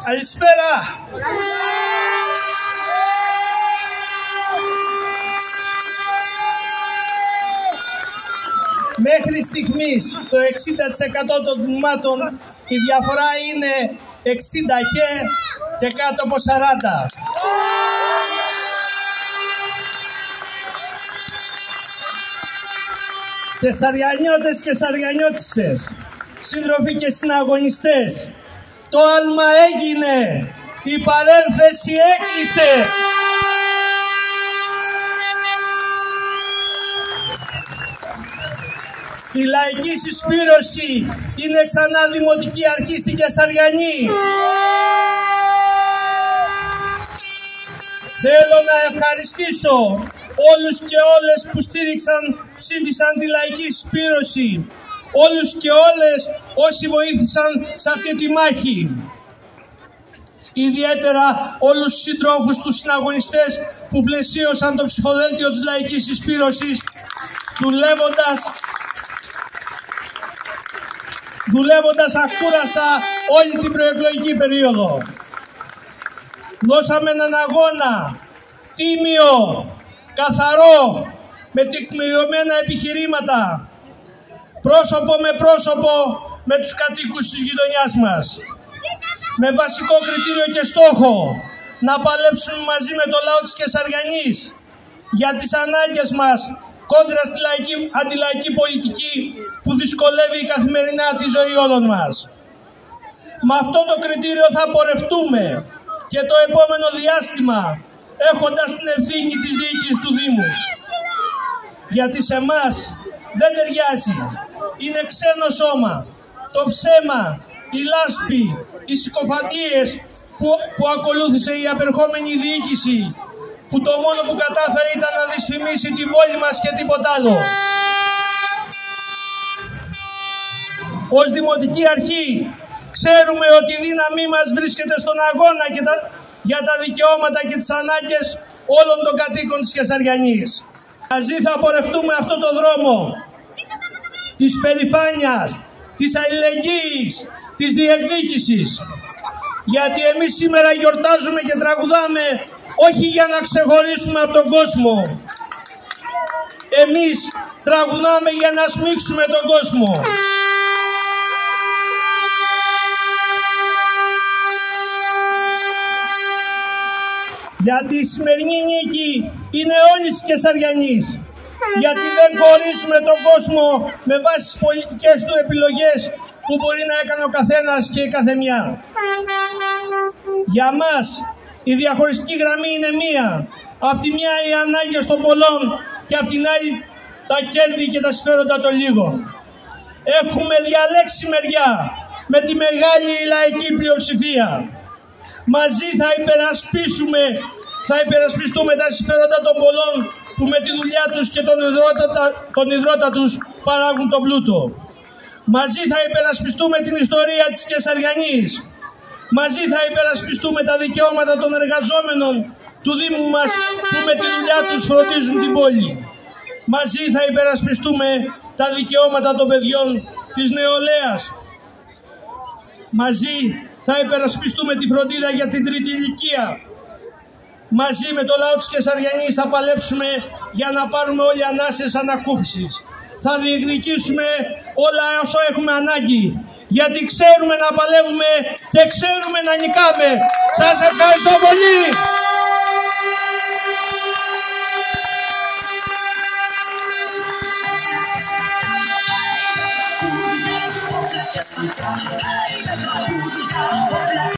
Καλησπέρα. Μέχρι στιγμής το 60% των τμήματων η διαφορά είναι 60 και κάτω από 40. Κεσαριανιώτες και σαριανιώτισσες, σύντροφοι και συναγωνιστές, το άλμα έγινε, η παρένθεση έκλεισε. Η λαϊκή συσπήρωση είναι ξανά δημοτική αρχή στην Κεσαριανή. Θέλω να ευχαριστήσω όλους και όλες που ψήφισαν τη λαϊκή συσπήρωση. Όλους και όλες όσοι βοήθησαν σε αυτή τη μάχη. Ιδιαίτερα όλους τους συντρόφους, τους συναγωνιστές που πλαισίωσαν το ψηφοδέλτιο της λαϊκής συσπήρωσης, δουλεύοντας ακούραστα όλη την προεκλογική περίοδο. Δώσαμε έναν αγώνα τίμιο, καθαρό, με τεκμηριωμένα επιχειρήματα, πρόσωπο με πρόσωπο με τους κατοίκους της γειτονιάς μας. Με βασικό κριτήριο και στόχο να παλέψουμε μαζί με το λαό της Κεσαριανής για τις ανάγκες μας κόντρα στη αντιλαϊκή πολιτική που δυσκολεύει καθημερινά τη ζωή όλων μας. Με αυτό το κριτήριο θα πορευτούμε και το επόμενο διάστημα, έχοντας την ευθύνη της διοίκησης του Δήμου. Γιατί σε εμάς δεν ταιριάζει. Είναι ξένο σώμα. Το ψέμα, η λάσπη, οι συκοφαντίες που ακολούθησε η απερχόμενη διοίκηση, που το μόνο που κατάφερε ήταν να δυσφημίσει την πόλη μας και τίποτα άλλο. Ως δημοτική αρχή ξέρουμε ότι η δύναμή μας βρίσκεται στον αγώνα για τα δικαιώματα και τις ανάγκες όλων των κατοίκων της Κεσαριανής. Μαζί θα πορευτούμε αυτό το δρόμο της περηφάνειας, της αλληλεγγύης, της διεκδίκησης. Γιατί εμείς σήμερα γιορτάζουμε και τραγουδάμε όχι για να ξεχωρίσουμε από τον κόσμο. Εμείς τραγουδάμε για να σμίξουμε τον κόσμο. Γιατί η σημερινή νίκη είναι όλης της Κεσαριανής. Γιατί δεν χωρίζουμε τον κόσμο με βάση τις πολιτικές του επιλογές που μπορεί να έκανε ο καθένας και η καθεμιά. Για μας η διαχωριστική γραμμή είναι μία. Απ' τη μια οι ανάγκες των πολλών και απ' την άλλη τα κέρδη και τα συμφέροντα των λίγων. Έχουμε διαλέξει μεριά με τη μεγάλη λαϊκή πλειοψηφία. Μαζί θα υπερασπιστούμε τα συμφέροντα των πολλών που με τη δουλειά τους και τον ιδρώτα τους παράγουν τον πλούτο. Μαζί θα υπερασπιστούμε την ιστορία της Κεσαριανής. Μαζί θα υπερασπιστούμε τα δικαιώματα των εργαζόμενων του Δήμου μας που με τη δουλειά τους φροντίζουν την πόλη. Μαζί θα υπερασπιστούμε τα δικαιώματα των παιδιών της νεολαίας. Μαζί θα υπερασπιστούμε τη φροντίδα για την τρίτη ηλικία. Μαζί με το λαό της Κεσαριανής θα παλέψουμε για να πάρουμε όλοι ανάσες ανακούφισης. Θα διεκδικήσουμε όλα όσα έχουμε ανάγκη. Γιατί ξέρουμε να παλεύουμε και ξέρουμε να νικάμε. Σας ευχαριστώ πολύ.